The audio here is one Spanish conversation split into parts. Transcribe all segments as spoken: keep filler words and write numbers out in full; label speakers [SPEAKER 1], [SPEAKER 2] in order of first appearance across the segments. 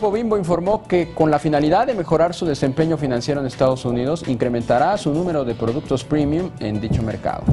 [SPEAKER 1] Grupo Bimbo informó que con la finalidad de mejorar su desempeño financiero en Estados Unidos, incrementará su número de productos premium en dicho mercado.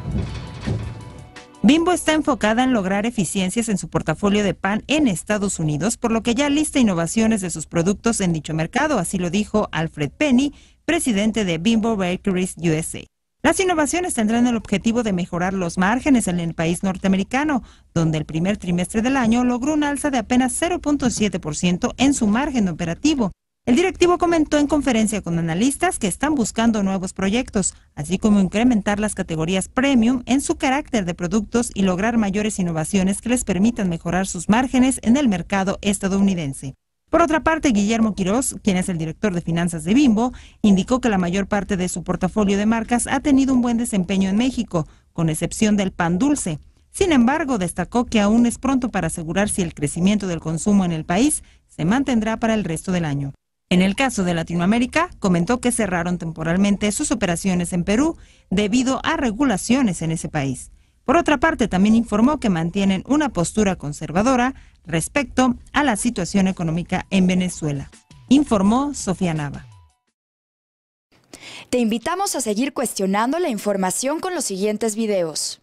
[SPEAKER 2] Bimbo está enfocada en lograr eficiencias en su portafolio de pan en Estados Unidos, por lo que ya lista innovaciones de sus productos en dicho mercado, así lo dijo Alfred Penny, presidente de Bimbo Bakeries U S A. Las innovaciones tendrán el objetivo de mejorar los márgenes en el país norteamericano, donde el primer trimestre del año logró un alza de apenas cero punto siete por ciento en su margen operativo. El directivo comentó en conferencia con analistas que están buscando nuevos proyectos, así como incrementar las categorías premium en su carácter de productos y lograr mayores innovaciones que les permitan mejorar sus márgenes en el mercado estadounidense. Por otra parte, Guillermo Quiroz, quien es el director de finanzas de Bimbo, indicó que la mayor parte de su portafolio de marcas ha tenido un buen desempeño en México, con excepción del pan dulce. Sin embargo, destacó que aún es pronto para asegurar si el crecimiento del consumo en el país se mantendrá para el resto del año. En el caso de Latinoamérica, comentó que cerraron temporalmente sus operaciones en Perú debido a regulaciones en ese país. Por otra parte, también informó que mantienen una postura conservadora respecto a la situación económica en Venezuela. Informó Sofía Nava.
[SPEAKER 3] Te invitamos a seguir cuestionando la información con los siguientes videos.